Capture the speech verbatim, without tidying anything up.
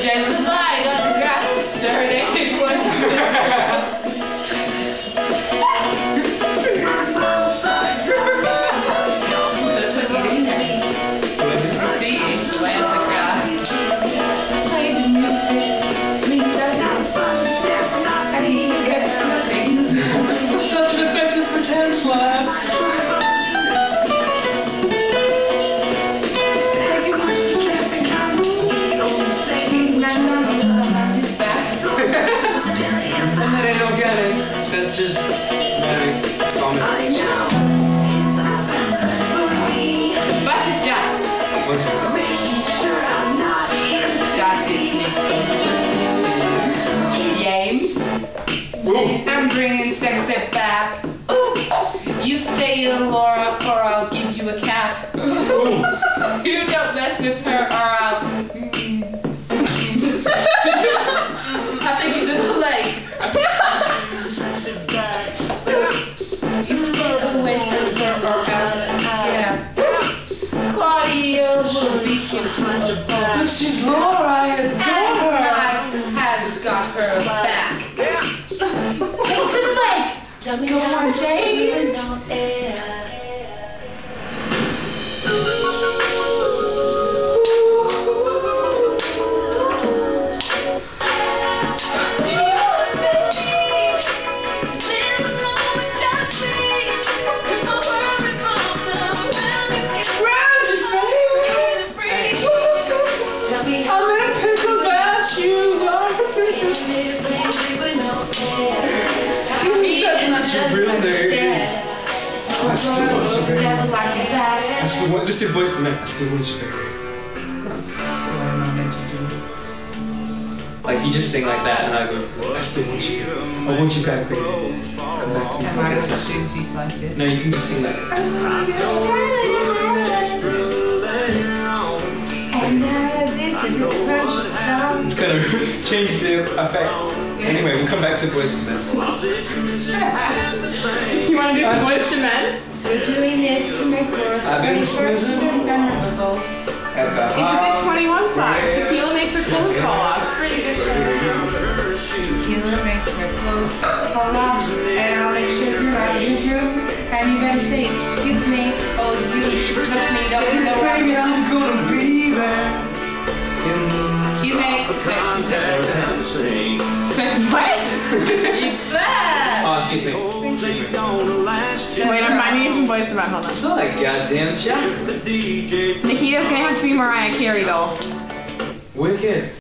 Just a light on the grass. Dirty one. That's what you do. Your feet lay on the grass. Play the music. Sweet does not. And he gets nothing. Such an effective pretend slap. And then I don't get it. That's just very common. I know. Bust it down. What's it? That is me. Yay. Ooh. I'm bringing sexy back. Ooh. You stay in Laura or I'll give you a cat. Ooh. You don't mess with her or I'll... I think you just like. You stay away from her or else. Yeah. Claudia will beat you to the bone. But she's Laura, I adore her. Has got her back. Take to the lake. Go on, Jane. I still want you, baby. I still want, just your voice for a minute. I still want you, baby. Like you just sing like that, and I go, I still want you. I want you back, baby. Come back to me. Am I going to sing to you like this? No, you can just sing like that. It's gonna change the effect. Anyway, we'll come back to voice to men. You want to do voice to men? We're doing this to make Laura I've been first snoozing memorable. at the It's a good twenty-one song. Tequila makes her clothes fall off. Tequila makes her clothes fall off, and I'll make sure you're out of your room. And you better say, excuse me, oh, you took me, don't know where I'm I'm gonna be there. Excuse me. What? You bet. Oh, excuse me. Excuse me. Wait, I'm finding you some voice about. Hold on. It's not like goddamn shot. Nikita's gonna have to be Mariah Carey though. Wicked.